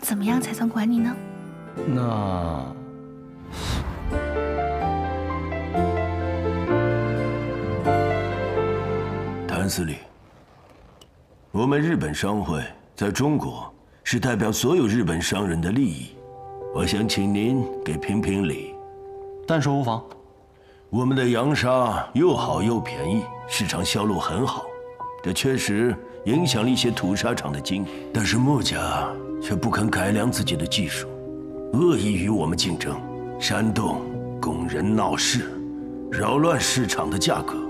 怎么样才算管你呢？ 那谭司令，我们日本商会在中国是代表所有日本商人的利益，我想请您给评评理。 但说无妨。 我们的洋沙又好又便宜，市场销路很好，这确实影响了一些土沙厂的经营。但是穆家却不肯改良自己的技术，恶意与我们竞争，煽动工人闹事，扰乱市场的价格。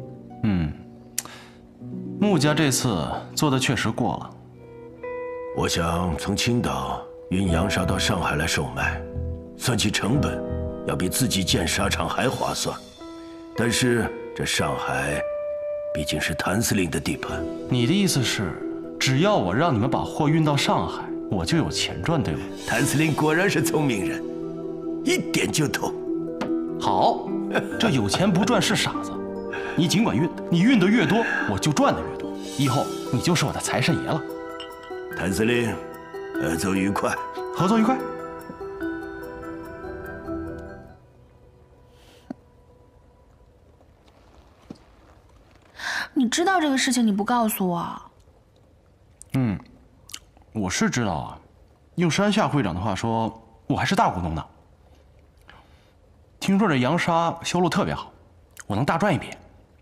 穆家这次做的确实过了。 我想从青岛运洋沙到上海来售卖，算起成本，要比自己建沙场还划算。但是这上海毕竟是谭司令的地盘。 你的意思是，只要我让你们把货运到上海，我就有钱赚，对吗？ 谭司令果然是聪明人，一点就透。 好，这有钱不赚是傻子。你尽管运，你运得越多，我就赚得越多。以后你就是我的财神爷了。 谭司令，合作愉快。 合作愉快。 你知道这个事情，你不告诉我？ 我是知道啊。用山下会长的话说，我还是大股东呢。听说这洋沙销路特别好，我能大赚一笔。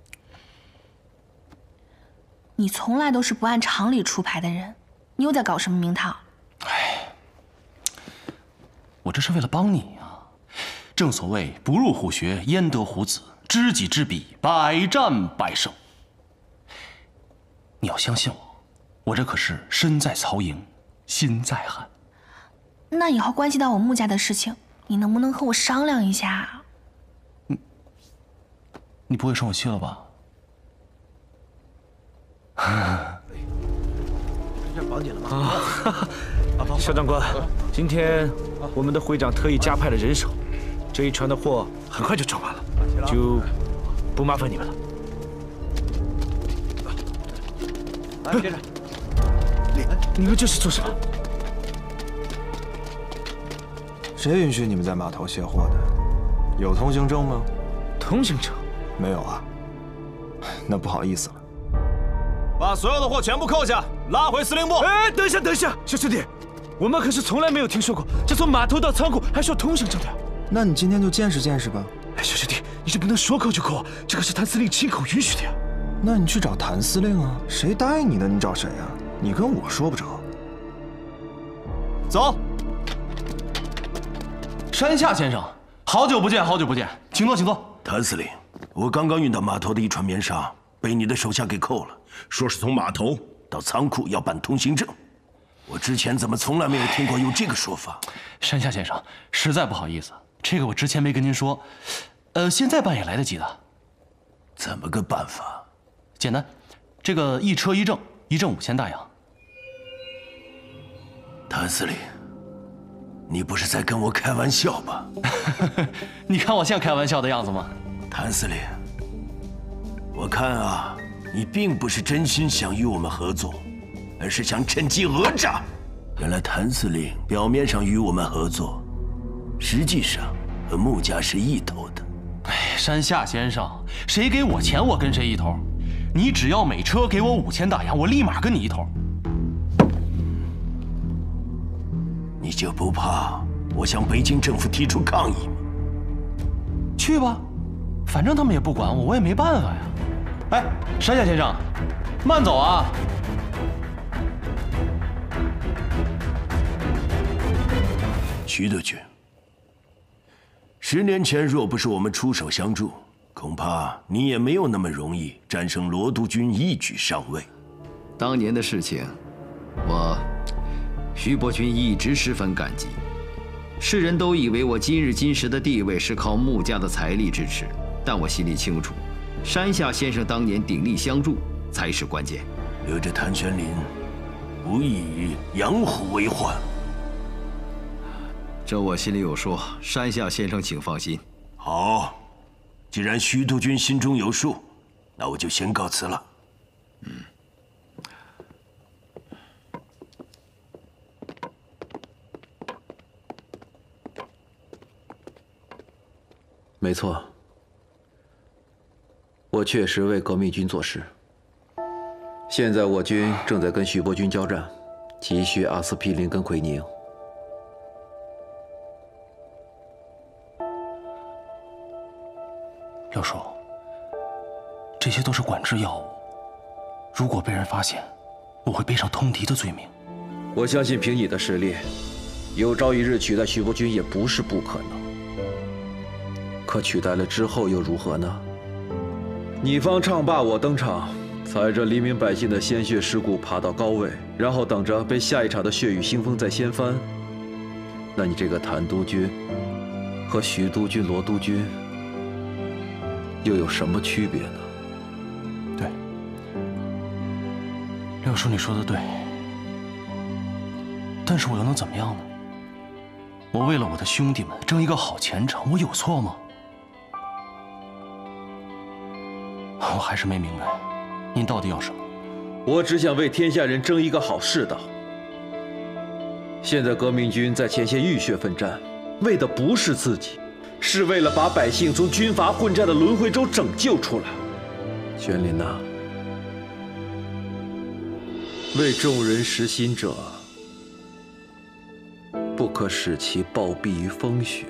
你从来都是不按常理出牌的人，你又在搞什么名堂？ 我这是为了帮你啊！正所谓不入虎穴，焉得虎子；知己知彼，百战百胜。你要相信我，我这可是身在曹营，心在汉。 那以后关系到我穆家的事情，你能不能和我商量一下？ 你不会生我气了吧？ 这绑紧了吗？肖长官，今天我们的会长特意加派了人手，这一船的货很快就装完了，就不麻烦你们了。来，接着。你们这是做什么？ 谁允许你们在码头卸货的？有通行证吗？ 通行证？ 没有啊。那不好意思了。 把所有的货全部扣下，拉回司令部。 哎，等一下，等一下，小师弟，我们可是从来没有听说过，这从码头到仓库还需要通行证的。 那你今天就见识见识吧。 哎，小师弟，你这不能说扣就扣，这可是谭司令亲口允许的呀。 那你去找谭司令啊，谁答应你的，你找谁啊？你跟我说不着。 走。山下先生，好久不见，好久不见，请坐，请坐。 谭司令，我刚刚运到码头的一船棉纱被你的手下给扣了，说是从码头到仓库要办通行证。我之前怎么从来没有听过有这个说法？ 山下先生，实在不好意思，这个我之前没跟您说，现在办也来得及的。 怎么个办法？ 简单，这个一车一证，一证5000大洋。 谭司令，你不是在跟我开玩笑吧？ 你看我像开玩笑的样子吗？ 谭司令，我看啊，你并不是真心想与我们合作，而是想趁机讹诈。原来谭司令表面上与我们合作，实际上和穆家是一头的。 哎，山下先生，谁给我钱，我跟谁一头。你只要每车给我5000大洋，我立马跟你一头。 你就不怕我向北京政府提出抗议吗？ 去吧，反正他们也不管我，我也没办法呀。哎，山下先生，慢走啊！ 徐德军，10年前若不是我们出手相助，恐怕你也没有那么容易战胜罗督军，一举上位。 当年的事情，我徐伯君一直十分感激。世人都以为我今日今时的地位是靠穆家的财力支持，但我心里清楚，山下先生当年鼎力相助才是关键。 留着谭玄林，无异于养虎为患。 这我心里有数，山下先生请放心。 好，既然徐督军心中有数，那我就先告辞了。 没错，我确实为革命军做事。现在我军正在跟徐伯军交战，急需阿司匹林跟奎宁。 六叔，这些都是管制药物，如果被人发现，我会背上通敌的罪名。 我相信凭你的实力，有朝一日取代徐伯军也不是不可能。可取代了之后又如何呢？你方唱罢我登场，踩着黎民百姓的鲜血尸骨爬到高位，然后等着被下一场的血雨腥风再掀翻。那你这个谭督军和徐督军、罗督军又有什么区别呢？ 对，六叔你说的对，但是我又能怎么样呢？我为了我的兄弟们争一个好前程，我有错吗？我还是没明白，您到底要什么？ 我只想为天下人争一个好世道。现在革命军在前线浴血奋战，为的不是自己，是为了把百姓从军阀混战的轮回中拯救出来。玄林呐，为众人实心者，不可使其暴毙于风雪。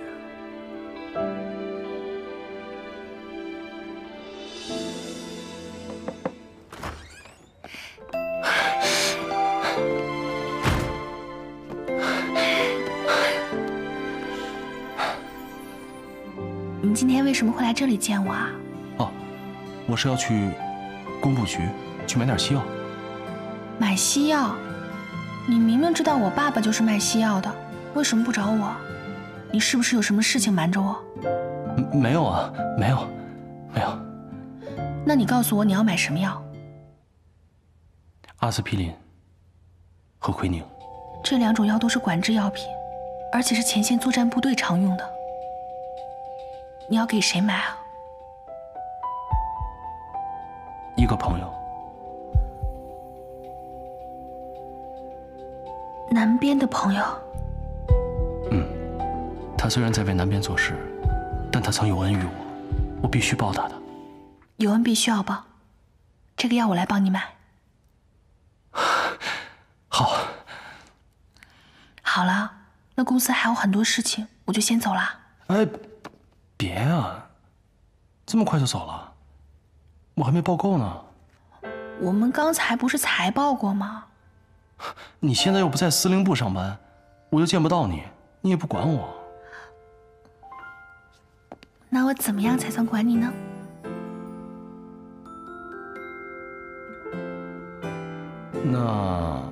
你今天为什么会来这里见我啊？ 哦，我是要去工部局去买点西药。 买西药？你明明知道我爸爸就是卖西药的，为什么不找我？你是不是有什么事情瞒着我？ 没有啊，没有，没有。 那你告诉我你要买什么药？ 阿司匹林和奎宁。 这2种药都是管制药品，而且是前线作战部队常用的。你要给谁买啊？ 一个朋友。 南边的朋友。 他虽然在为南边做事，但他曾有恩于我，我必须报答他。 有恩必须要报，这个药我来帮你买。 好。 好了，那公司还有很多事情，我就先走了。 哎，别啊，这么快就走了？我还没报够呢。 我们刚才不是才报过吗？ 你现在又不在司令部上班，我又见不到你，你也不管我。 那我怎么样才算管你呢？ 那